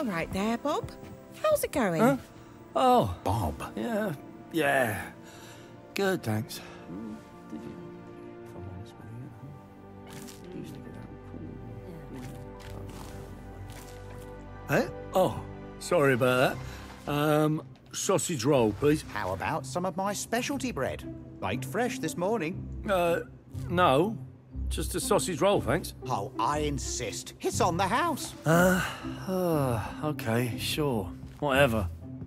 All right there, Bob. How's it going? Huh? Oh, Bob. yeah. Good, thanks. Hey? Oh, sorry about that. Sausage roll, please. How about some of my specialty bread? Baked fresh this morning. No. Just a sausage roll, thanks. Oh, I insist. It's on the house. Okay, sure. Whatever.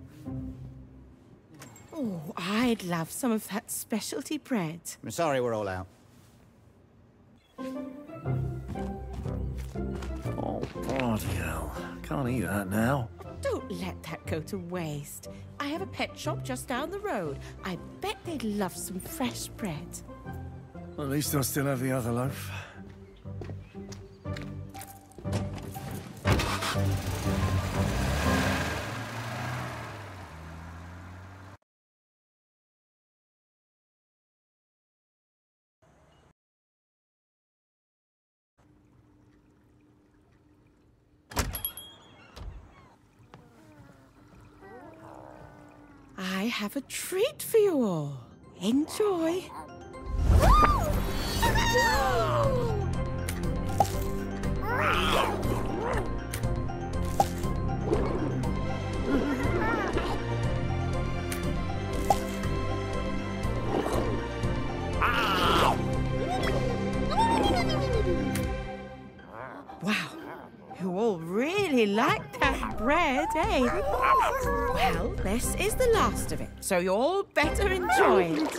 Oh, I'd love some of that specialty bread. I'm sorry we're all out. Oh, bloody hell. Can't eat that now. Don't let that go to waste. I have a pet shop just down the road. I bet they'd love some fresh bread. At least I still have the other loaf. I have a treat for you all. Enjoy. Wow, you all really like that bread, eh? Well, this is the last of it, so you all better enjoy it.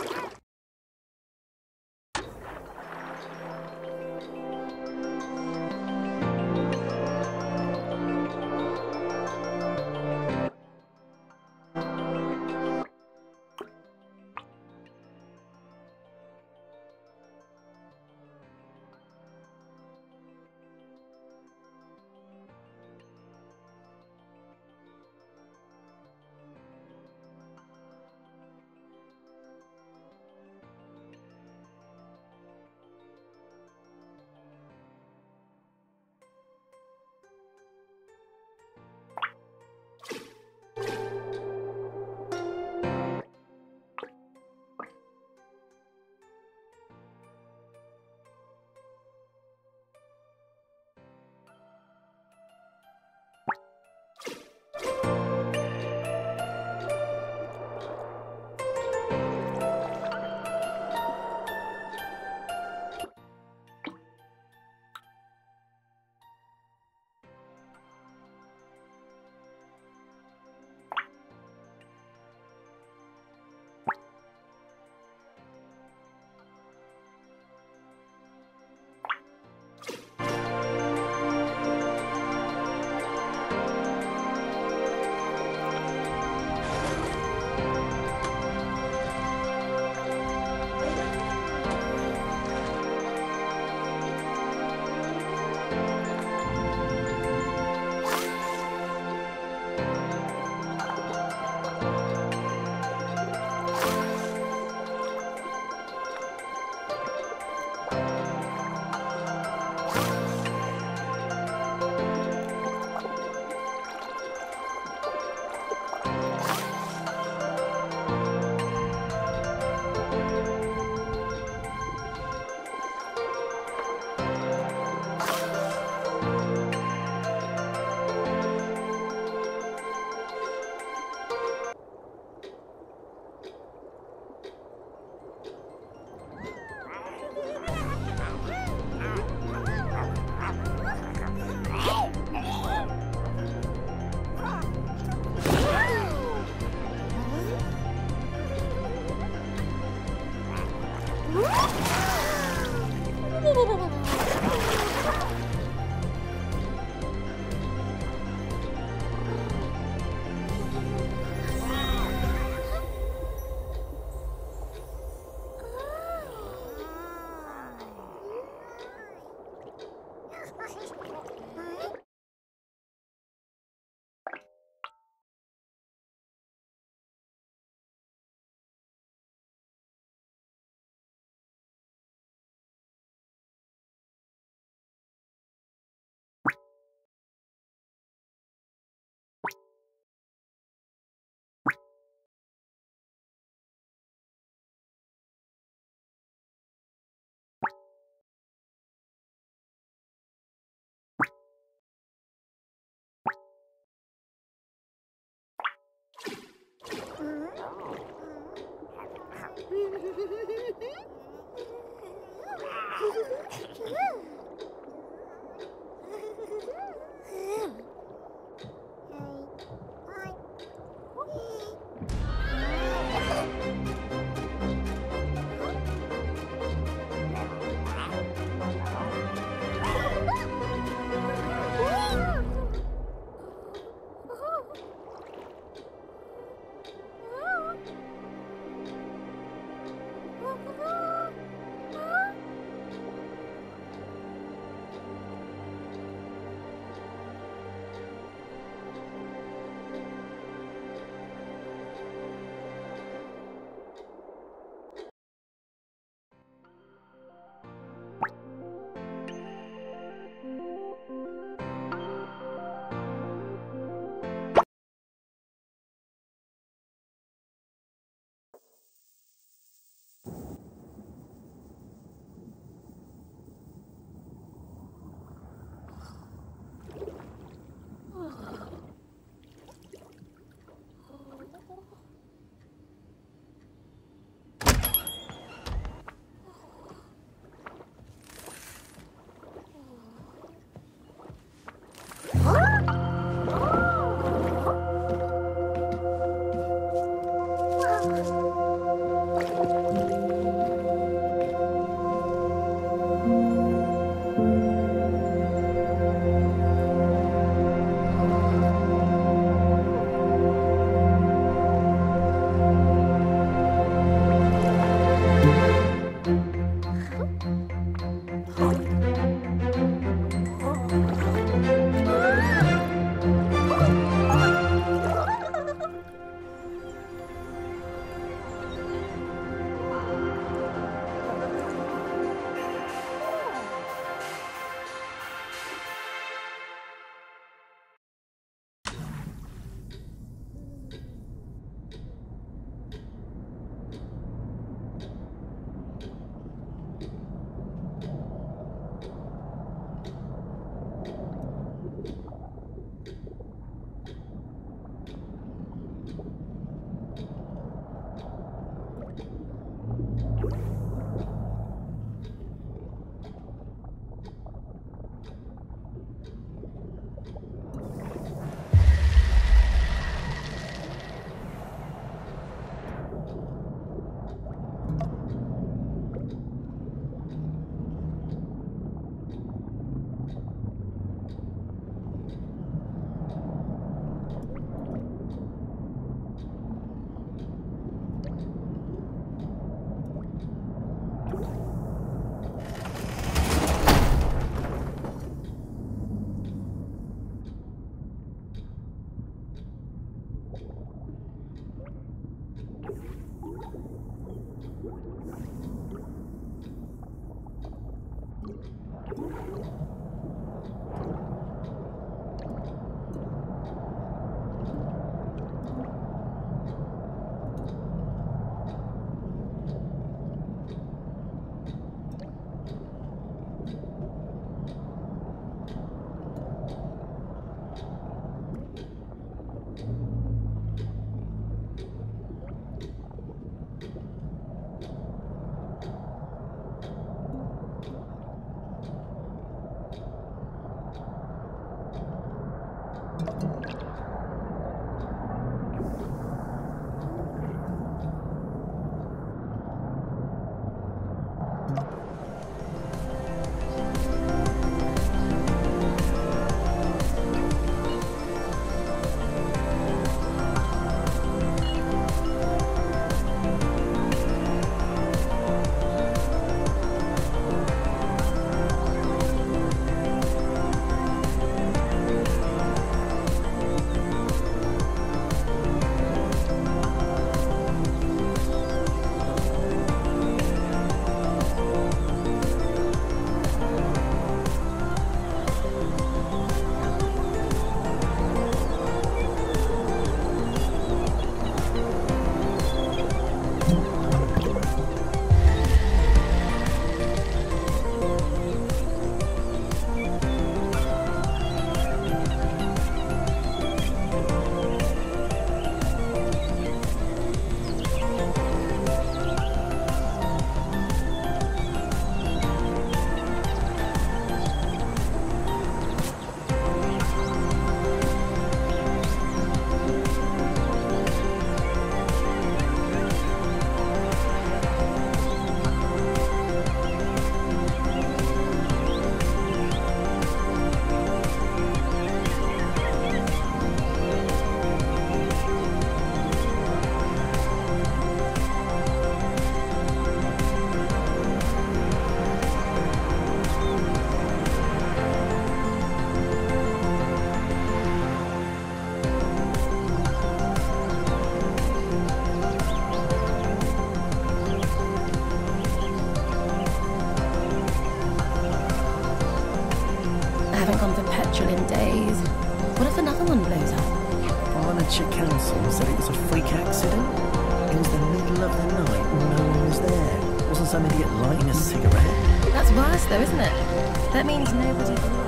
gone for petrol in days. What if another one blows up? Barnardshire Council said it was a freak accident. It was the middle of the night and no one was there. Wasn't some idiot lighting a cigarette? That's worse though, isn't it? That means nobody belongs.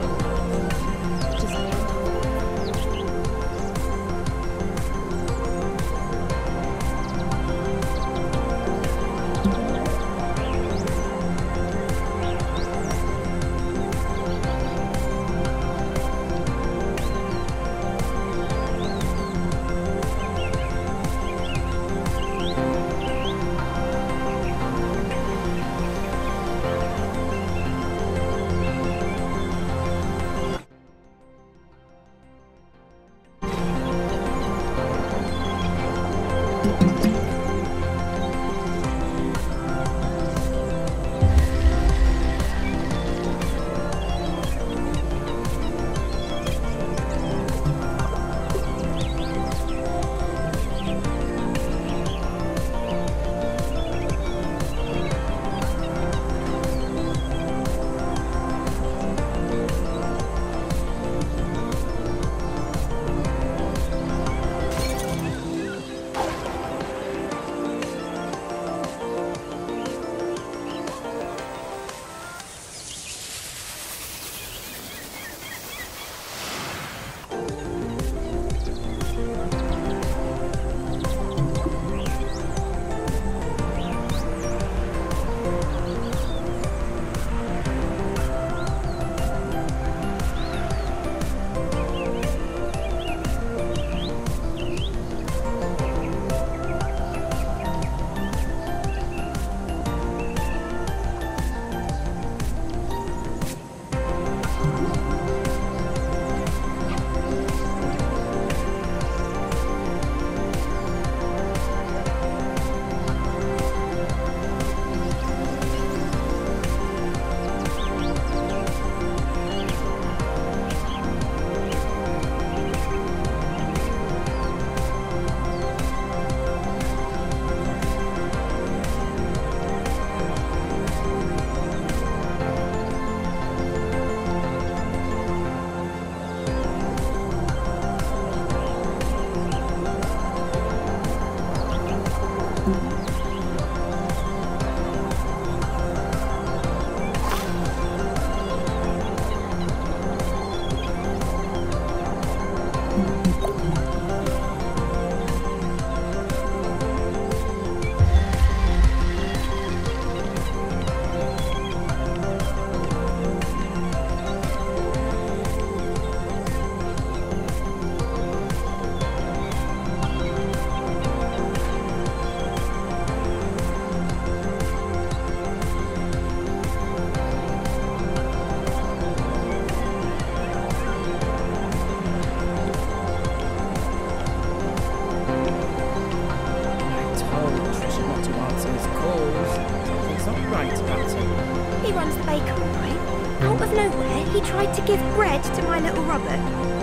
He runs the bakery, right? Out of nowhere, he tried to give bread to my little Robert.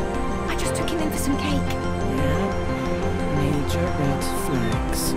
I just took him in for some cake. Yeah. Major red flags.